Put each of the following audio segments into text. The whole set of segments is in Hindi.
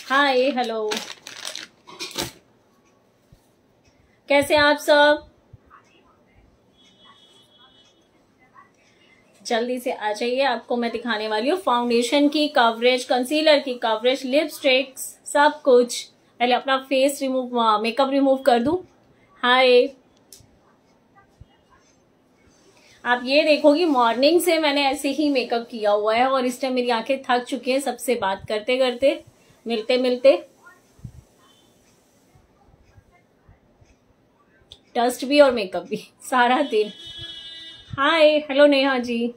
हाय हेलो, कैसे हैं आप सब? जल्दी से आ जाइए, आपको मैं दिखाने वाली हूँ फाउंडेशन की कवरेज, कंसीलर की कवरेज, लिपस्टिक्स, सब कुछ। पहले अपना फेस रिमूव, मेकअप रिमूव कर दूं। हाय, आप ये देखोगी मॉर्निंग से मैंने ऐसे ही मेकअप किया हुआ है और इस टाइम मेरी आंखें थक चुकी हैं सबसे बात करते करते, मिलते मिलते। डस्ट भी और मेकअप भी सारा दिन। Hi hello Neha ji.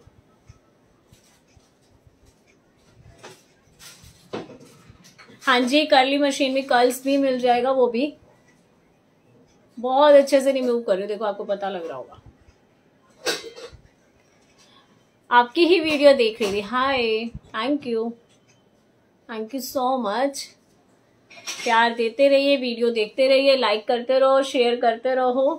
हाँ जी, कर्ली मशीन में कर्ल्स भी मिल जाएगा, वो भी बहुत अच्छे से रिमूव कर रही हूँ। देखो आपको पता लग रहा होगा, आपकी ही वीडियो देख रही थी। Hi, thank you so much. प्यार देते रहिए, वीडियो देखते रहिए, लाइक करते रहो, शेयर करते रहो।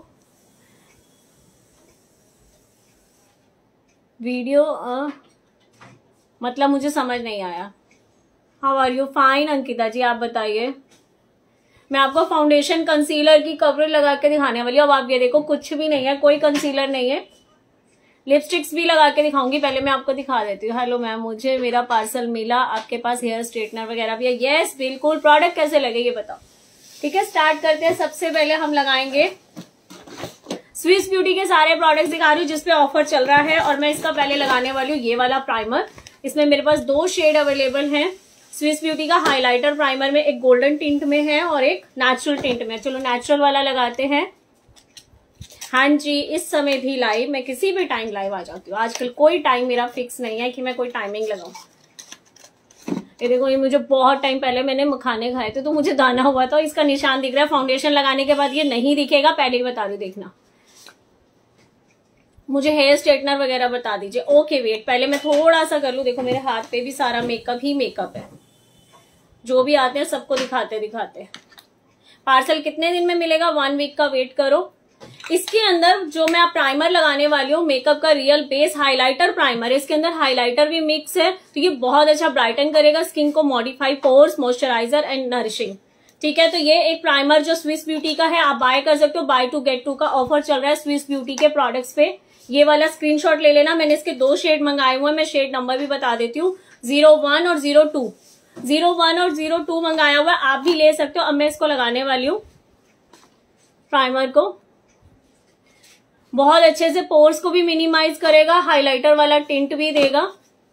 वीडियो मतलब मुझे समझ नहीं आया। How are you? Fine Ankita ji, आप बताइए। मैं आपको फाउंडेशन कंसीलर की कवरेज लगा के दिखाने वाली हूँ। अब आप ये देखो, कुछ भी नहीं है, कोई कंसीलर नहीं है। लिपस्टिक्स भी लगा के दिखाऊंगी, पहले मैं आपको दिखा देती हूँ। हेलो मैम, मुझे मेरा पार्सल मिला, आपके पास हेयर स्ट्रेटनर वगैरह भी है? यस बिल्कुल। प्रोडक्ट कैसे लगे ये बताओ। ठीक है, स्टार्ट करते हैं। सबसे पहले हम लगाएंगे स्विस ब्यूटी के सारे प्रोडक्ट्स दिखा रही हूँ जिसपे ऑफर चल रहा है, और मैं इसका पहले लगाने वाली हूँ ये वाला प्राइमर। इसमें मेरे पास 2 शेड अवेलेबल हैं। स्विस ब्यूटी का हाइलाइटर प्राइमर में एक गोल्डन टिंट में है और एक नेचुरल टिंट में। चलो नेचुरल वाला लगाते हैं। हाँ जी, इस समय भी लाइव, मैं किसी भी टाइम लाइव आ जाती हूँ। आजकल कोई टाइम मेरा फिक्स नहीं है कि मैं कोई टाइमिंग लगाऊं। ये देखो, ये मुझे बहुत टाइम पहले मैंने मखाने खाए थे तो मुझे दाना हुआ था, इसका निशान दिख रहा है। फाउंडेशन लगाने के बाद ये नहीं दिखेगा, पहले ही बता रही हूँ, देखना। मुझे हेयर स्ट्रेटनर वगैरह बता दीजिए। ओके वेट, पहले मैं थोड़ा सा कर लूं। देखो मेरे हाथ पे भी सारा मेकअप ही मेकअप है, जो भी आते हैं सबको दिखाते दिखाते। पार्सल कितने दिन में मिलेगा? 1 वीक का वेट करो। इसके अंदर जो मैं प्राइमर लगाने वाली हूँ, मेकअप का रियल बेस हाइलाइटर प्राइमर है। इसके अंदर हाइलाइटर भी मिक्स है, तो ये बहुत अच्छा ब्राइटन करेगा स्किन को, modify pores, moisturiser and nourishing. ठीक है, तो ये एक प्राइमर जो स्विस ब्यूटी का है, आप बाय कर सकते हो। बाय 2 get 2 का ऑफर चल रहा है स्विस ब्यूटी के प्रोडक्ट्स पे। ये वाला स्क्रीनशॉट ले लेना। मैंने इसके 2 शेड मंगाए हुए हैं, मैं शेड नंबर भी बता देती हूँ। 01 और 02, 01 और 02 मंगाया हुआ है, आप भी ले सकते हो। अब मैं इसको लगाने वाली हूँ प्राइमर को। बहुत अच्छे से पोर्स को भी मिनिमाइज करेगा, हाइलाइटर वाला टिंट भी देगा।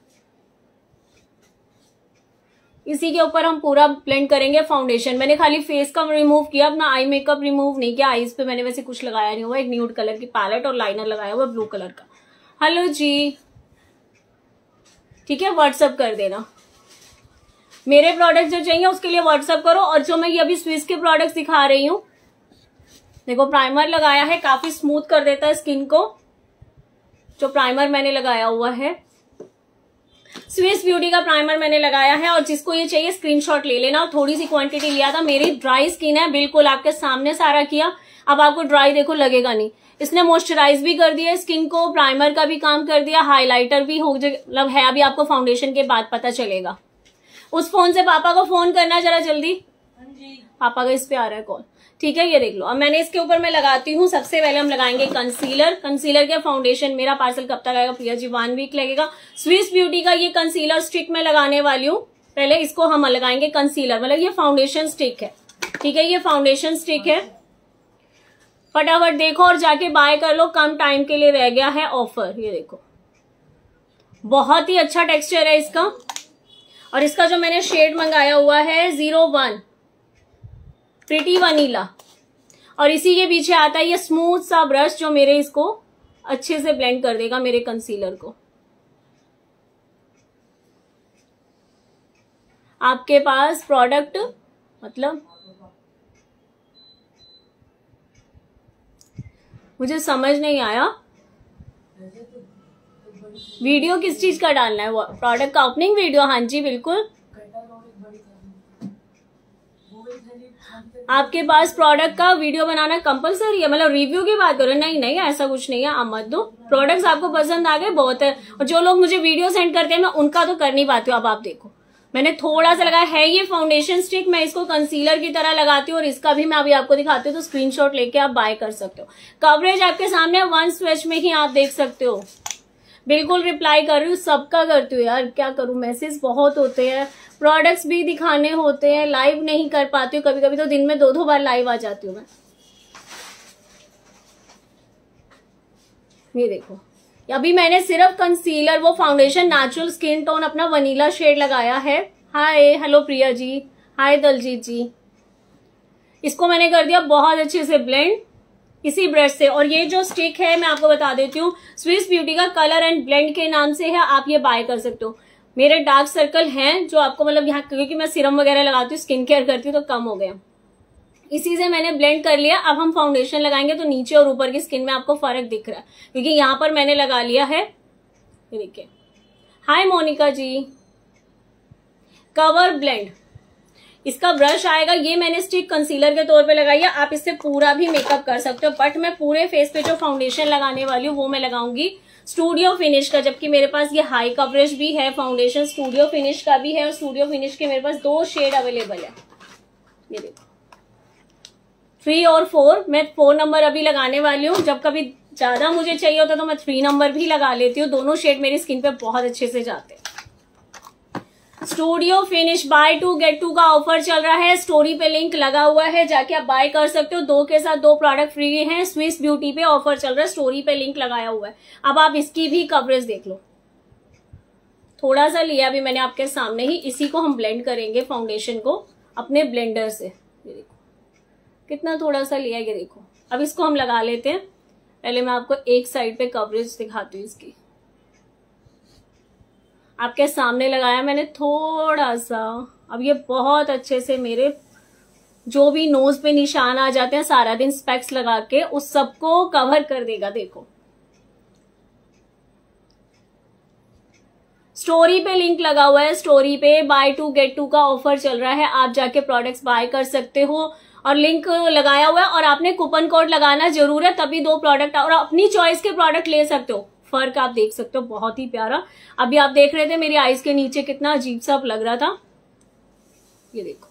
इसी के ऊपर हम पूरा ब्लेंड करेंगे फाउंडेशन। मैंने खाली फेस का रिमूव किया, अपना आई मेकअप रिमूव नहीं किया। आईज पे मैंने वैसे कुछ लगाया नहीं हुआ। एक न्यूड कलर की पैलेट और लाइनर लगाया हुआ ब्लू कलर का। हेलो जी, ठीक है, व्हाट्सअप कर देना। मेरे प्रोडक्ट जो चाहिए उसके लिए व्हाट्सअप करो। और जो मैं ये अभी स्विस के प्रोडक्ट्स दिखा रही हूँ, देखो प्राइमर लगाया है, काफी स्मूथ कर देता है स्किन को। जो प्राइमर मैंने लगाया हुआ है, स्विस ब्यूटी का प्राइमर मैंने लगाया है। और जिसको ये चाहिए स्क्रीनशॉट ले लेना। थोड़ी सी क्वांटिटी लिया था, मेरी ड्राई स्किन है, बिल्कुल आपके सामने सारा किया। अब आपको ड्राई देखो लगेगा नहीं। इसने मॉइस्चराइज भी कर दिया स्किन को, प्राइमर का भी काम कर दिया, हाइलाइटर भी हो मतलब है। अभी आपको फाउंडेशन के बाद पता चलेगा। उस फोन से पापा को फोन करना जरा जल्दी। पापा का इस पे आ रहा है कॉल। ठीक है, ये देख लो। अब मैंने इसके ऊपर मैं लगाती हूँ। सबसे पहले हम लगाएंगे कंसीलर। कंसीलर के फाउंडेशन, मेरा पार्सल कब तक आएगा प्रिया जी? 1 वीक लगेगा। स्विस ब्यूटी का ये कंसीलर स्टिक मैं लगाने वाली हूँ। पहले इसको हम लगाएंगे कंसीलर, मतलब ये फाउंडेशन स्टिक है। ठीक है, ये फाउंडेशन स्टिक है। फटाफट देखो और जाके बाय कर लो, कम टाइम के लिए रह गया है ऑफर। ये देखो, बहुत ही अच्छा टेक्सचर है इसका। और इसका जो मैंने शेड मंगाया हुआ है 01 प्रिटी वनीला, और इसी के पीछे आता है ये स्मूथ सा ब्रश जो मेरे इसको अच्छे से ब्लेंड कर देगा, मेरे कंसीलर को। आपके पास प्रोडक्ट मतलब मुझे समझ नहीं आया, वीडियो किस चीज का डालना है? वो प्रोडक्ट का ओपनिंग वीडियो। हाँ जी बिल्कुल। आपके पास प्रोडक्ट का वीडियो बनाना कंपलसरी है? मतलब रिव्यू की बात करो? नहीं नहीं, ऐसा कुछ नहीं है, आप मत दो। प्रोडक्ट्स आपको पसंद आ गए बहुत है। और जो लोग मुझे वीडियो सेंड करते हैं मैं उनका तो कर नहीं पाती हूँ। अब आप देखो, मैंने थोड़ा सा लगाया है। ये फाउंडेशन स्टिक मैं इसको कंसीलर की तरह लगाती हूँ और इसका भी मैं अभी आपको दिखाती हूँ, तो स्क्रीनशॉट लेके आप बाय कर सकते हो। कवरेज आपके सामने 1 स्विच में ही आप देख सकते हो। बिल्कुल रिप्लाई कर रही हूँ, सबका करती हूँ यार, क्या करूँ, मैसेज बहुत होते हैं, प्रोडक्ट्स भी दिखाने होते हैं, लाइव नहीं कर पाती हूँ, कभी कभी तो दिन में 2-2 बार लाइव आ जाती हूँ मैं। ये देखो, अभी मैंने सिर्फ कंसीलर, वो फाउंडेशन नेचुरल स्किन टोन अपना वनीला शेड लगाया है। Hi, hello Priya ji, hi Daljeet ji. इसको मैंने कर दिया बहुत अच्छे से ब्लेंड इसी ब्रश से। और ये जो स्टिक है मैं आपको बता देती हूँ, स्विस ब्यूटी का कलर एंड ब्लेंड के नाम से है, आप ये बाय कर सकते हो। मेरे डार्क सर्कल हैं जो आपको मतलब यहाँ, क्योंकि मैं सीरम वगैरह लगाती हूँ, स्किन केयर करती हूँ, तो कम हो गया, इसी से मैंने ब्लेंड कर लिया। अब हम फाउंडेशन लगाएंगे तो नीचे और ऊपर की स्किन में आपको फर्क दिख रहा है, क्योंकि यहाँ पर मैंने लगा लिया है। ये देखिए, hi Monika ji. Cover blend, इसका ब्रश आएगा, ये मैंने स्टिक कंसीलर के तौर पे लगाई है, आप इससे पूरा भी मेकअप कर सकते हो, बट मैं पूरे फेस पे जो फाउंडेशन लगाने वाली हूँ वो मैं लगाऊंगी स्टूडियो फिनिश का, जबकि मेरे पास ये हाई कवरेज भी है फाउंडेशन, स्टूडियो फिनिश का भी है, और स्टूडियो फिनिश के मेरे पास 2 शेड अवेलेबल है। ये देखो 3 और 4, मैं 4 नंबर अभी लगाने वाली हूँ, जब कभी ज्यादा मुझे चाहिए होता तो मैं 3 नंबर भी लगा लेती हूँ, दोनों शेड मेरी स्किन पे बहुत अच्छे से जाते हैं। स्टूडियो फिनिश बाय 2 गेट 2 का ऑफर चल रहा है, स्टोरी पे लिंक लगा हुआ है, जाके आप बाय कर सकते हो, 2 के साथ 2 प्रोडक्ट फ्री हैं। स्विस ब्यूटी पे ऑफर चल रहा है, स्टोरी पे लिंक लगाया हुआ है। अब आप इसकी भी कवरेज देख लो, थोड़ा सा लिया अभी मैंने आपके सामने ही, इसी को हम ब्लेंड करेंगे फाउंडेशन को अपने ब्लेंडर से। ये देखो कितना थोड़ा सा लिया, ये देखो। अब इसको हम लगा लेते हैं, पहले मैं आपको एक साइड पे कवरेज दिखाती हूँ इसकी। आपके सामने लगाया मैंने थोड़ा सा, अब ये बहुत अच्छे से मेरे जो भी नोज पे निशान आ जाते हैं सारा दिन स्पेक्स लगा के, उस सबको कवर कर देगा। देखो स्टोरी पे लिंक लगा हुआ है, स्टोरी पे बाय 2 गेट 2 का ऑफर चल रहा है, आप जाके प्रोडक्ट्स बाय कर सकते हो, और लिंक लगाया हुआ है, और आपने कूपन कोड लगाना जरूर है, तभी 2 प्रोडक्ट और अपनी चॉइस के प्रोडक्ट ले सकते हो। फर्क आप देख सकते हो, बहुत ही प्यारा। अभी आप देख रहे थे मेरी आईज के नीचे कितना अजीब सा लग रहा था, ये देखो।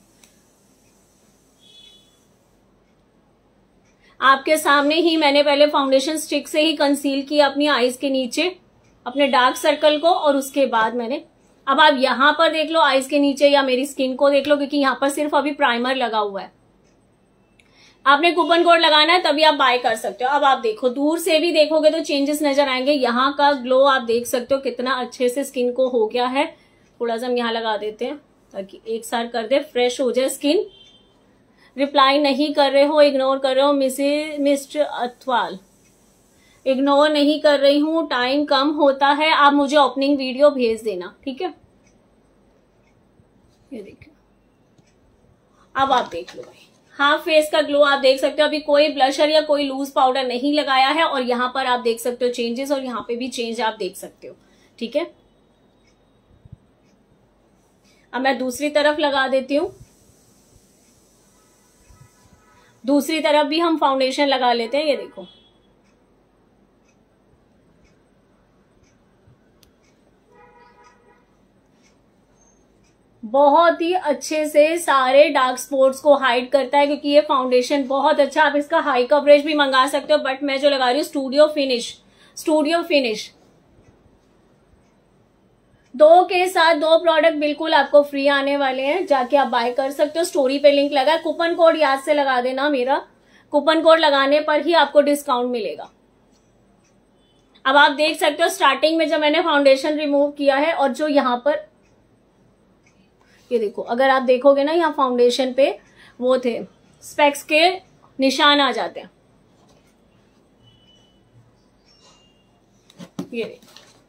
आपके सामने ही मैंने पहले फाउंडेशन स्टिक से ही कंसील किया अपनी आईज के नीचे अपने डार्क सर्कल को, और उसके बाद मैंने, अब आप यहां पर देख लो आईज के नीचे, या मेरी स्किन को देख लो, क्योंकि यहां पर सिर्फ अभी प्राइमर लगा हुआ है। आपने कूपन कोड लगाना है तभी आप बाय कर सकते हो। अब आप देखो, दूर से भी देखोगे तो चेंजेस नजर आएंगे, यहाँ का ग्लो आप देख सकते हो कितना अच्छे से स्किन को हो गया है। थोड़ा सा हम यहाँ लगा देते हैं ताकि एक साथ कर दे, फ्रेश हो जाए स्किन। रिप्लाई नहीं कर रहे हो, इग्नोर कर रहे हो मिस्टर अथवाल, इग्नोर नहीं कर रही हूँ, टाइम कम होता है, आप मुझे ओपनिंग वीडियो भेज देना, ठीक है। ये देखिए, अब आप देख लो भाई, हाफ फेस का ग्लो आप देख सकते हो। अभी कोई ब्लशर या कोई लूज पाउडर नहीं लगाया है, और यहाँ पर आप देख सकते हो चेंजेस, और यहाँ पे भी चेंज आप देख सकते हो, ठीक है। अब मैं दूसरी तरफ लगा देती हूँ, दूसरी तरफ भी हम फाउंडेशन लगा लेते हैं। ये देखो बहुत ही अच्छे से सारे डार्क स्पॉट्स को हाइड करता है, क्योंकि ये फाउंडेशन बहुत अच्छा। आप इसका हाई कवरेज भी मंगा सकते हो, बट मैं जो लगा रही हूँ स्टूडियो फिनिश 2 के साथ 2 प्रोडक्ट बिल्कुल आपको फ्री आने वाले हैं, जाके आप बाय कर सकते हो। स्टोरी पे लिंक लगा है, कूपन कोड याद से लगा देना, मेरा कूपन कोड लगाने पर ही आपको डिस्काउंट मिलेगा। अब आप देख सकते हो स्टार्टिंग में जब मैंने फाउंडेशन रिमूव किया है, और जो यहाँ पर ये देखो, अगर आप देखोगे ना यहाँ फाउंडेशन पे वो थे स्पेक्स के निशान आ जाते हैं, ये देखो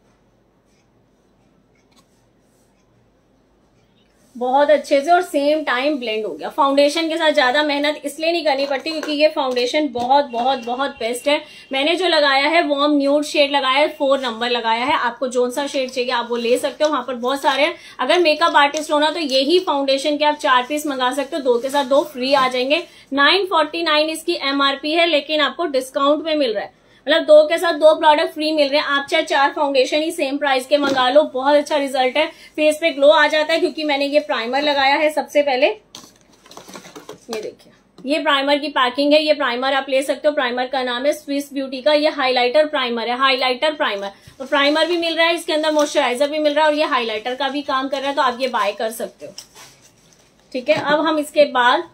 बहुत अच्छे से, और सेम टाइम ब्लेंड हो गया। फाउंडेशन के साथ ज्यादा मेहनत इसलिए नहीं करनी पड़ती क्योंकि ये फाउंडेशन बहुत बहुत बहुत बेस्ट है। मैंने जो लगाया है वार्म न्यूड शेड लगाया है, 4 नंबर लगाया है। आपको जोन सा शेड चाहिए आप वो ले सकते हो, वहां पर बहुत सारे हैं। अगर मेकअप आर्टिस्ट होना तो यही फाउंडेशन के आप 4 पीस मंगा सकते हो, 2 के साथ 2 फ्री आ जाएंगे। 949 इसकी MRP है, लेकिन आपको डिस्काउंट में मिल रहा है। मतलब 2 के साथ 2 प्रोडक्ट फ्री मिल रहे हैं। आप चाहे 4 फाउंडेशन ही सेम प्राइस के मंगा लो, बहुत अच्छा रिजल्ट है, फेस पे ग्लो आ जाता है। क्योंकि मैंने ये प्राइमर लगाया है सबसे पहले, ये देखिए ये प्राइमर की पैकिंग है। ये प्राइमर आप ले सकते हो, प्राइमर का नाम है स्विस ब्यूटी का। ये हाइलाइटर प्राइमर है, हाइलाइटर प्राइमर। तो प्राइमर भी मिल रहा है, इसके अंदर मॉइस्चराइजर भी मिल रहा है और ये हाइलाइटर का भी काम कर रहा है, तो आप ये बाय कर सकते हो। ठीक है, अब हम इसके बाद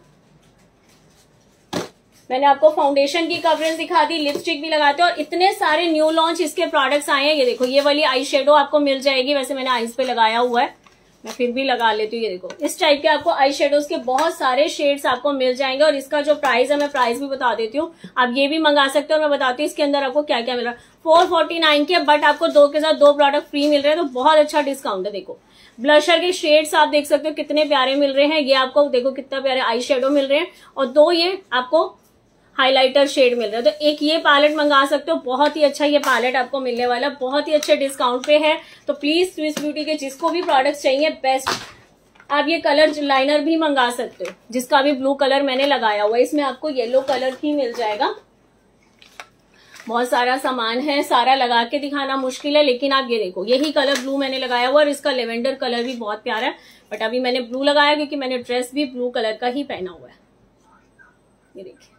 मैंने आपको फाउंडेशन की कवरेज दिखा दी, लिपस्टिक भी लगाते हैं और इतने सारे न्यू लॉन्च इसके प्रोडक्ट्स आए हैं। ये देखो ये वाली आई शेडो आपको मिल जाएगी, वैसे मैंने आईज पे लगाया हुआ है, मैं फिर भी लगा लेती हूँ। ये देखो इस टाइप के आपको आई शेडोज के बहुत सारे शेड्स आपको मिल जाएंगे और इसका जो प्राइस है मैं प्राइस भी बता देती हूँ, आप ये भी मंगा सकते हो और मैं बताती हूँ इसके अंदर आपको क्या क्या मिल रहा है। 449 के, बट आपको 2 के साथ 2 प्रोडक्ट फ्री मिल रहे हैं, तो बहुत अच्छा डिस्काउंट है। देखो ब्लशर के शेड्स आप देख सकते हो कितने प्यारे मिल रहे हैं, ये आपको देखो कितना प्यारे आई शेडो मिल रहे हैं और 2 ये आपको हाइलाइटर शेड मिल रहा है। तो एक ये पैलेट मंगा सकते हो, बहुत ही अच्छा ये पैलेट आपको मिलने वाला, बहुत ही अच्छे डिस्काउंट पे है। तो प्लीज स्विस ब्यूटी के जिसको भी प्रोडक्ट्स चाहिए बेस्ट, आप ये कलर लाइनर भी मंगा सकते हो, जिसका भी ब्लू कलर मैंने लगाया हुआ है, इसमें आपको येलो कलर ही मिल जाएगा। बहुत सारा सामान है, सारा लगा के दिखाना मुश्किल है, लेकिन आप ये देखो यही कलर ब्लू मैंने लगाया हुआ और इसका लेवेंडर कलर भी बहुत प्यारा है, बट अभी मैंने ब्लू लगाया क्योंकि मैंने ड्रेस भी ब्लू कलर का ही पहना हुआ है। ये देखिए,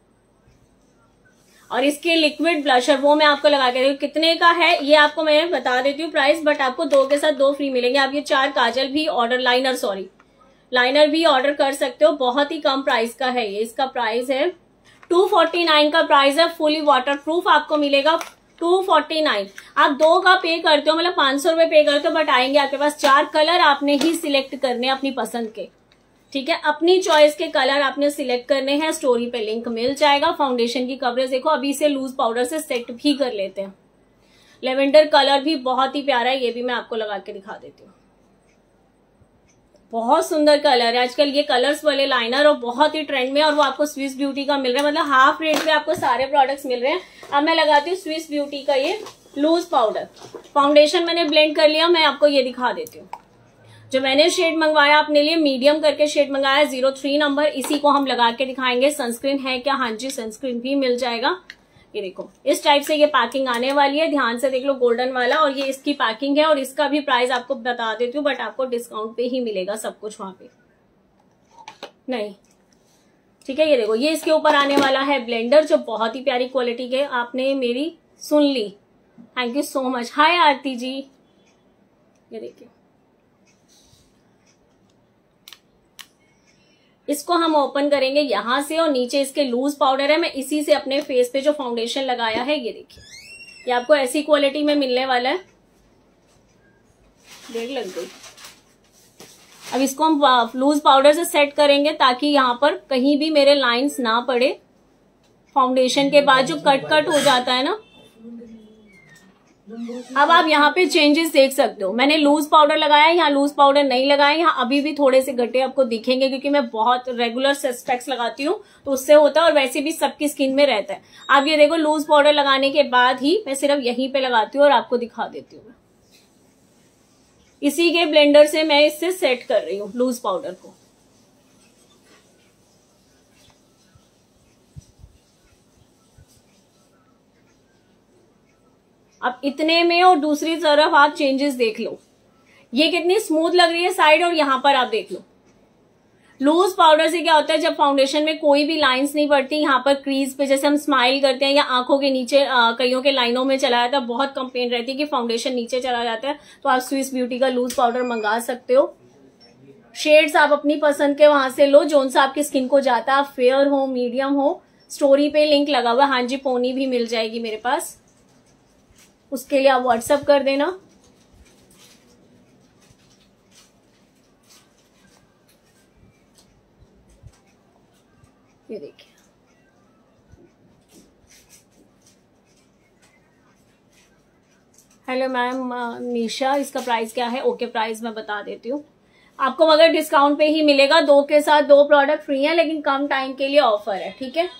और इसके लिक्विड ब्लशर वो मैं आपको लगा के देखूँ कितने का है, ये आपको मैं बता देती हूँ प्राइस, बट आपको 2 के साथ 2 फ्री मिलेंगे। आप ये 4 काजल भी ऑर्डर, लाइनर भी ऑर्डर कर सकते हो, बहुत ही कम प्राइस का है ये। इसका प्राइस है 249 का प्राइस है, फुली वाटर प्रूफ आपको मिलेगा 249। आप 2 का पे करते हो, मतलब 500 रुपए पे करते हो, बट आएंगे आपके पास 4 कलर, आपने ही सिलेक्ट करने अपनी पसंद के। ठीक है, अपनी चॉइस के कलर आपने सिलेक्ट करने हैं, स्टोरी पे लिंक मिल जाएगा। फाउंडेशन की कवरेज देखो, अभी इसे लूज पाउडर से सेट भी कर लेते हैं। लेवेंडर कलर भी बहुत ही प्यारा है, ये भी मैं आपको लगा के दिखा देती हूँ, बहुत सुंदर कलर है। आजकल ये कलर्स वाले लाइनर और बहुत ही ट्रेंड में, और वो आपको स्विस ब्यूटी का मिल रहा है, मतलब हाफ रेट में आपको सारे प्रोडक्ट्स मिल रहे हैं। अब मैं लगाती हूँ स्विस ब्यूटी का ये लूज पाउडर। फाउंडेशन मैंने ब्लेंड कर लिया, मैं आपको ये दिखा देती हूँ। जो मैंने शेड मंगवाया अपने लिए, मीडियम करके शेड मंगाया 03 नंबर, इसी को हम लगा के दिखाएंगे। सनस्क्रीन है क्या? हाँ जी, सनस्क्रीन भी मिल जाएगा। ये देखो इस टाइप से ये पैकिंग आने वाली है, ध्यान से देख लो, गोल्डन वाला, और ये इसकी पैकिंग है। और इसका भी प्राइस आपको बता देती हूँ, बट आपको डिस्काउंट पे ही मिलेगा सब कुछ वहां पे नहीं। ठीक है, ये देखो ये इसके ऊपर आने वाला है ब्लेंडर, जो बहुत ही प्यारी क्वालिटी के। आपने मेरी सुन ली, thank you so much. Hi Aarti ji, ये देखिए इसको हम ओपन करेंगे यहां से, और नीचे इसके लूज पाउडर है। मैं इसी से अपने फेस पे जो फाउंडेशन लगाया है, ये देखिए, ये आपको ऐसी क्वालिटी में मिलने वाला है। देख लग गई। अब इसको हम लूज पाउडर से सेट करेंगे ताकि यहाँ पर कहीं भी मेरे लाइंस ना पड़े। फाउंडेशन के बाद जो कट हो जाता है ना, अब आप यहाँ पे चेंजेस देख सकते हो। मैंने लूज पाउडर लगाया, यहाँ लूज पाउडर नहीं लगाया, यहाँ अभी भी थोड़े से गड्ढे आपको दिखेंगे, क्योंकि मैं बहुत रेगुलर स्पेक्स लगाती हूँ तो उससे होता है, और वैसे भी सबकी स्किन में रहता है। आप ये देखो लूज पाउडर लगाने के बाद ही मैं सिर्फ यहीं पे लगाती हूँ और आपको दिखा देती हूँ। इसी के ब्लेंडर से मैं इससे सेट कर रही हूँ लूज पाउडर को। अब इतने में, और दूसरी तरफ आप चेंजेस देख लो, ये कितनी स्मूथ लग रही है साइड, और यहां पर आप देख लो लूज पाउडर से क्या होता है, जब फाउंडेशन में कोई भी लाइंस नहीं पड़ती, यहाँ पर क्रीज पे जैसे हम स्माइल करते हैं या आंखों के नीचे कईयों के लाइनों में चला जाता है, बहुत कंप्लेंट रहती है कि फाउंडेशन नीचे चला जाता है, तो आप स्विस ब्यूटी का लूज पाउडर मंगा सकते हो। शेड्स आप अपनी पसंद के वहां से लो, जोन सा आपकी स्किन को जाता है, फेयर हो मीडियम हो। स्टोरी पे लिंक लगा हुआ, हाँ जी, पोनी भी मिल जाएगी मेरे पास, उसके लिए आप व्हाट्सएप कर देना। ये देखिए हेलो मैम निशा, इसका प्राइस क्या है? ओके, प्राइस मैं बता देती हूँ आपको, मगर डिस्काउंट पे ही मिलेगा। 2 के साथ 2 प्रोडक्ट फ्री है, लेकिन कम टाइम के लिए ऑफर है। ठीक है,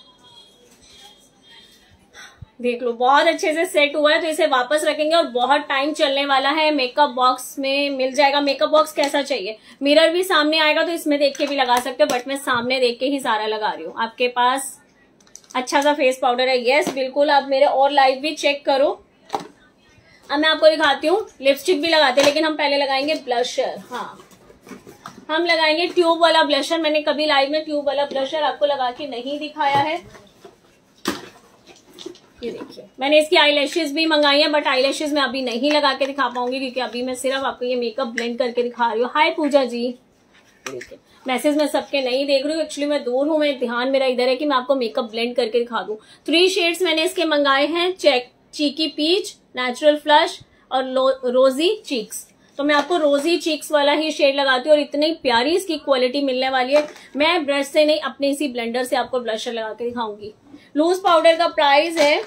देख लो बहुत अच्छे से सेट हुआ है, तो इसे वापस रखेंगे और बहुत टाइम चलने वाला है। मेकअप बॉक्स में मिल जाएगा। मेकअप बॉक्स कैसा चाहिए? मिरर भी सामने आएगा, तो इसमें देख के भी लगा सकते हो, बट मैं सामने देख के ही सारा लगा रही हूँ। आपके पास अच्छा सा फेस पाउडर है। यस बिल्कुल, आप मेरे और लाइव भी चेक करो। अब मैं आपको दिखाती हूँ, लिपस्टिक भी लगाते हैं लेकिन हम पहले लगाएंगे ब्लशर। हाँ, हम लगाएंगे ट्यूब वाला ब्लशर। मैंने कभी लाइव में ट्यूब वाला ब्लशर आपको लगा के नहीं दिखाया है। ये देखिए, मैंने इसकी आईलैशेस भी मंगाई है, बट आईलैशेस मैं अभी नहीं लगा के दिखा पाऊंगी क्योंकि अभी मैं सिर्फ आपको ये मेकअप ब्लेंड करके दिखा रही हूँ। हाय पूजा जी, देखिए मैसेज मैं सबके नहीं देख रही हूँ, एक्चुअली मैं दूर हूँ, मैं ध्यान मेरा इधर है कि मैं आपको मेकअप ब्लेंड करके दिखा दूं। 3 शेड्स मैंने इसके मंगाए हैं, चीकी पीच, नेचुरल फ्लश और रोजी चीक्स। तो मैं आपको रोजी चीक्स वाला ही शेड लगाती हूँ और इतनी प्यारी इसकी क्वालिटी मिलने वाली है। मैं ब्रश से नहीं, अपने इसी ब्लेंडर से आपको ब्लशर लगा के दिखाऊंगी। लूज पाउडर का प्राइस है,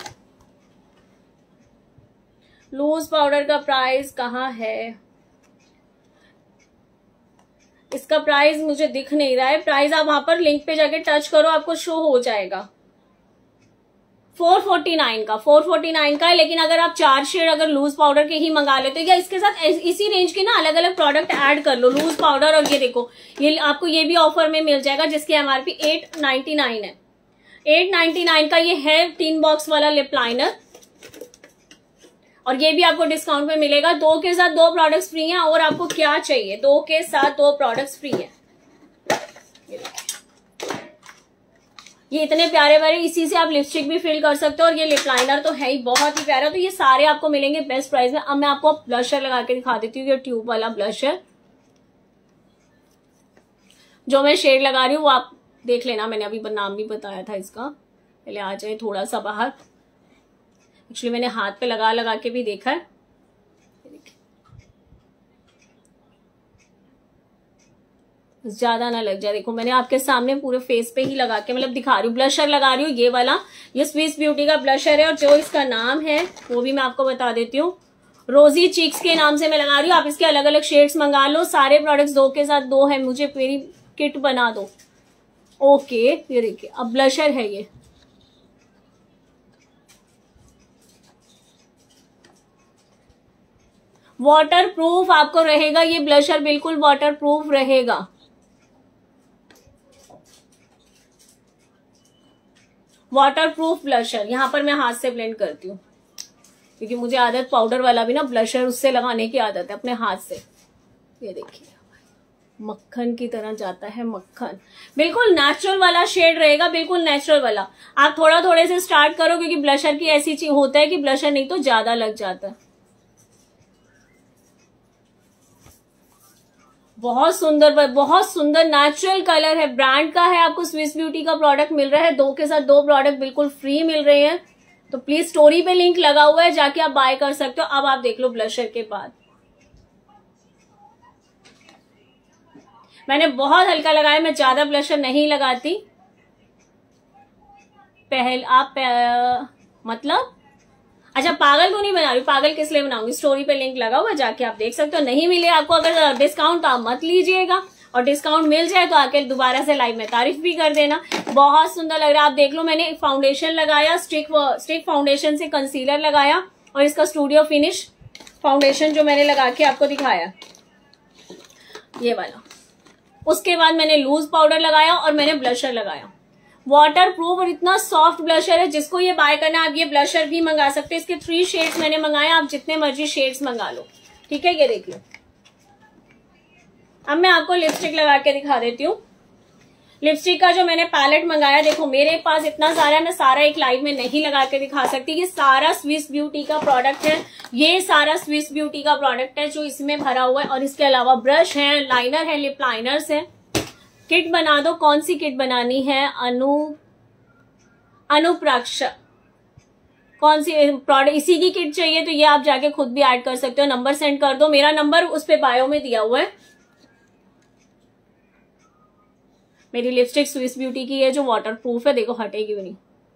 लूज पाउडर का प्राइस कहाँ है, इसका प्राइस मुझे दिख नहीं रहा है। प्राइस आप वहां पर लिंक पे जाके टच करो, आपको शो हो जाएगा। 449 का, 449 का है। लेकिन अगर आप 4 शेड अगर लूज पाउडर के ही मंगा लेते हो या इसके साथ इसी रेंज के ना अलग अलग प्रोडक्ट ऐड कर लो, लूज पाउडर और ये देखो, ये आपको ये भी ऑफर में मिल जाएगा जिसकी एमआरपी 899 है। 899 का ये है 3 बॉक्स वाला लिप लाइनर और ये भी आपको डिस्काउंट में मिलेगा। 2 के साथ 2 प्रोडक्ट्स फ्री हैं और आपको क्या चाहिए, 2 के साथ 2 प्रोडक्ट्स फ्री हैं। ये इतने प्यारे प्यारे, इसी से आप लिपस्टिक भी फिल कर सकते हो और ये लिप लाइनर तो है ही बहुत ही प्यारा। तो ये सारे आपको मिलेंगे बेस्ट प्राइस में। अब मैं आपको ब्लशर लगा के दिखा देती हूँ, ये ट्यूब वाला ब्लशर जो मैं शेड लगा रही हूँ वो आप देख लेना, मैंने अभी नाम भी बताया था इसका। पहले आ जाए थोड़ा सा बाहर, एक्चुअली मैंने हाथ पे लगा लगा के भी देखा है। ज्यादा ना लग जाए, देखो मैंने आपके सामने पूरे फेस पे ही लगा के मतलब दिखा रही हूँ। ब्लशर लगा रही हूँ ये वाला, ये स्विस ब्यूटी का ब्लशर है और जो इसका नाम है वो भी मैं आपको बता देती हूँ, रोजी चीक्स के नाम से मैं लगा रही हूँ। आप इसके अलग अलग शेड्स मंगा लो, सारे प्रोडक्ट्स 2 के साथ 2 है, मुझे मेरी किट बना दो। ओके, ये देखिए अब ब्लशर है ये, वाटर प्रूफ आपको रहेगा ये ब्लशर, बिल्कुल वाटर प्रूफ रहेगा। वाटर प्रूफ ब्लशर, यहां पर मैं हाथ से ब्लेंड करती हूँ क्योंकि मुझे आदत पाउडर वाला भी ना ब्लशर उससे लगाने की आदत है अपने हाथ से। ये देखिए मक्खन की तरह जाता है, मक्खन। बिल्कुल नेचुरल वाला शेड रहेगा, बिल्कुल नेचुरल वाला। आप थोड़ा थोड़े से स्टार्ट करो क्योंकि ब्लशर की ऐसी चीज होता है कि ब्लशर नहीं तो ज्यादा लग जाता है। बहुत सुंदर नेचुरल कलर है, ब्रांड का है, आपको स्विस ब्यूटी का प्रोडक्ट मिल रहा है। 2 के साथ 2 प्रोडक्ट बिल्कुल फ्री मिल रहे हैं। तो प्लीज स्टोरी पे लिंक लगा हुआ है, जाके आप बाय कर सकते हो। अब आप देख लो ब्लशर के बाद, मैंने बहुत हल्का लगाया, मैं ज्यादा ब्लशर नहीं लगाती। मतलब अच्छा पागल को नहीं बना रही, पागल किस लिए बनाऊंगी, स्टोरी पे लिंक लगा हुआ, जाके आप देख सकते हो। नहीं मिले आपको अगर डिस्काउंट तो आप मत लीजिएगा, और डिस्काउंट मिल जाए तो आके दोबारा से लाइव में तारीफ भी कर देना। बहुत सुंदर लग रहा है, आप देख लो। मैंने फाउंडेशन लगाया, स्टिक फाउंडेशन से कंसीलर लगाया और इसका स्टूडियो फिनिश फाउंडेशन जो मैंने लगा के आपको दिखाया ये वाला। उसके बाद मैंने लूज पाउडर लगाया और मैंने ब्लशर लगाया, वाटर प्रूफ और इतना सॉफ्ट ब्लशर है। जिसको ये बाय करना आप ये ब्लशर भी मंगा सकते हैं। इसके 3 शेड्स मैंने मंगाए, आप जितने मर्जी शेड्स मंगा लो, ठीक है। ये देखिए अब मैं आपको लिपस्टिक लगा के दिखा देती हूँ। लिपस्टिक का जो मैंने पैलेट मंगाया, देखो मेरे पास इतना सारा है, मैं सारा एक लाइव में नहीं लगा के दिखा सकती। ये सारा स्विस ब्यूटी का प्रोडक्ट है, ये सारा स्विस ब्यूटी का प्रोडक्ट है जो इसमें भरा हुआ है। और इसके अलावा ब्रश है, लाइनर है, लिप लाइनर्स है। किट बना दो, कौन सी किट बनानी है? अनुप्राक्षा, कौन सी प्रोडक्ट, इसी की किट चाहिए तो ये आप जाके खुद भी ऐड कर सकते हो। नंबर सेंड कर दो, मेरा नंबर उस पे बायो में दिया हुआ है। मेरी लिपस्टिक स्विस ब्यूटी की है जो वाटर प्रूफ है, देखो हटेगी भी नहीं।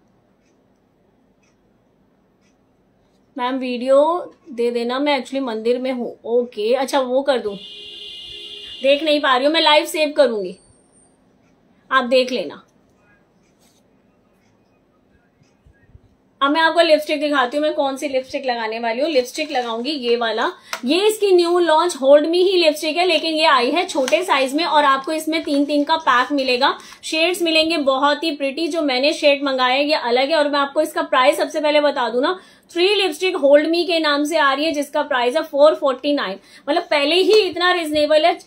मैम वीडियो दे देना, मैं एक्चुअली मंदिर में हूँ। ओके अच्छा वो कर दूं, देख नहीं पा रही हूँ, मैं लाइव सेव करूंगी, आप देख लेना। अब मैं आपको लिपस्टिक दिखाती हूँ, मैं कौन सी लिपस्टिक लगाने वाली हूँ। लिपस्टिक लगाऊंगी ये वाला, ये इसकी न्यू लॉन्च होल्ड मी ही लिपस्टिक है, लेकिन ये आई है छोटे साइज में और आपको इसमें 3 का पैक मिलेगा। शेड्स मिलेंगे बहुत ही प्रिटी। जो मैंने शेड मंगाया है ये अलग है और मैं आपको इसका प्राइस सबसे पहले बता दूं ना, 3 लिपस्टिक होल्ड मी के नाम से आ रही है जिसका प्राइस है 449। मतलब पहले ही इतना रिजनेबल है।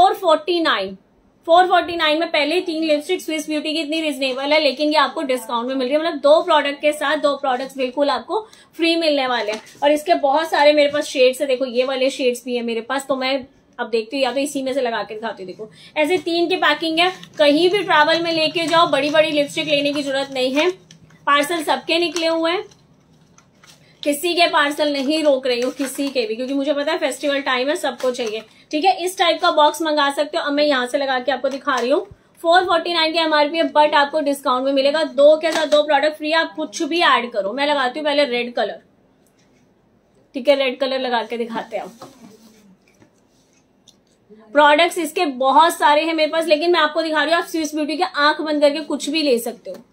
449 में पहले 3 लिपस्टिक स्विस ब्यूटी की इतनी रिजनेबल है, लेकिन ये आपको डिस्काउंट में मिल रही है। मतलब 2 प्रोडक्ट के साथ 2 प्रोडक्ट्स बिल्कुल आपको फ्री मिलने वाले हैं। और इसके बहुत सारे मेरे पास शेड्स है, देखो ये वाले शेड्स भी है मेरे पास, तो मैं अब देखती हूँ या तो इसी में से लगा के दिखाती हूँ। देखो ऐसे 3 की पैकिंग है, कहीं भी ट्रैवल में लेके जाओ, बड़ी बड़ी लिपस्टिक लेने की जरूरत नहीं है। पार्सल सबके निकले हुए हैं, किसी के पार्सल नहीं रोक रही हूँ, किसी के भी, क्योंकि मुझे पता है फेस्टिवल टाइम है, सबको चाहिए। ठीक है, इस टाइप का बॉक्स मंगा सकते हो। अब मैं यहाँ से लगा के आपको दिखा रही हूँ। 449 की एमआरपी है, बट आपको डिस्काउंट में मिलेगा। 2 के साथ 2 प्रोडक्ट फ्री, आप कुछ भी ऐड करो। मैं लगाती हूँ पहले रेड कलर। ठीक है, रेड कलर लगा के दिखाते हैं। प्रोडक्ट्स इसके बहुत सारे हैं मेरे पास, लेकिन मैं आपको दिखा रही हूँ, आप स्विस ब्यूटी के आंख बंद करके कुछ भी ले सकते हो।